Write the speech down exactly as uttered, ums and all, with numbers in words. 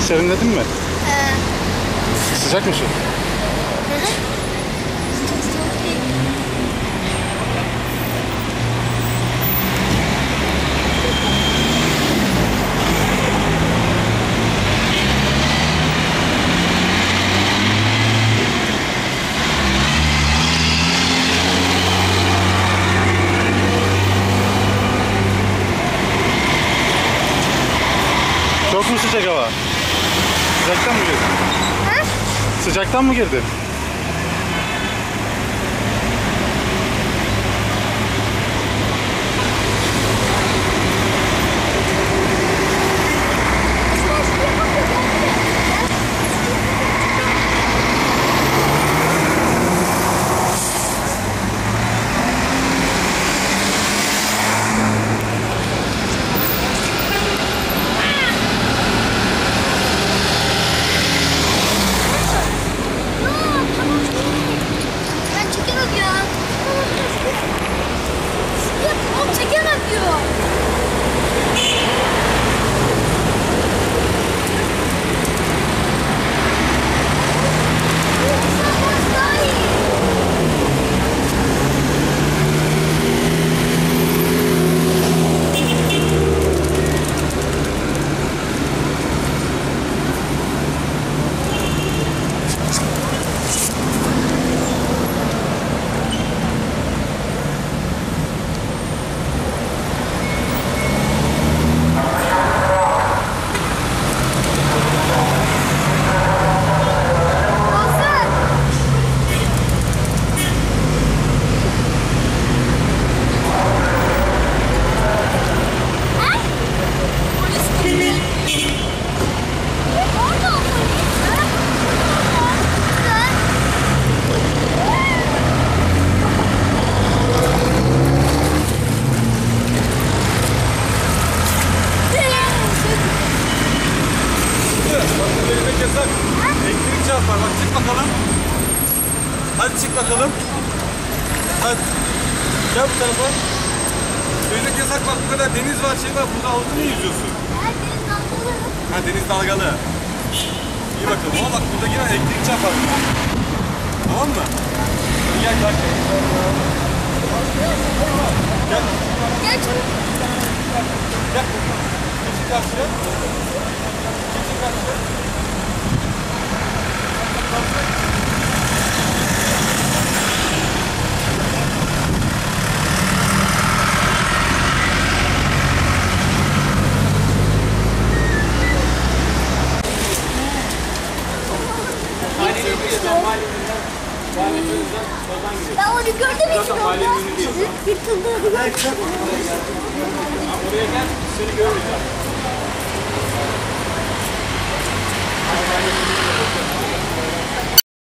Serinledin mi? Ee, Sıcak mı su? Çok mu sıcak hava? Sıcaktan mı girdin? Ha? Sıcaktan mı girdin? Ben çekemem ya. Ya oğlum çekemem diyor. Daha iyi. Olsun. Ha? Polis gibi. Orada o polis. Ha? Ha? Bak yürümek yasak. Elektrik çarpar. Bak çık bakalım. Hadi çık bakalım. Hadi. Gel bu tarafa. Yürümek yasak, bak bu kadar deniz var, şey var. Burada havuzda mı yüzüyorsun? Ha, deniz dalgalı. İyi bakalım. Ama bak burada yine elektrik çarpar. Tamam mı? Hadi gel bak. Gel. Gel çabuk. Gel. Geçin karşıya. Geçin karşıya. Ben onu gördüm hiç yolda. Yıkıldı. Oraya gel. Seni görmeyeceğim.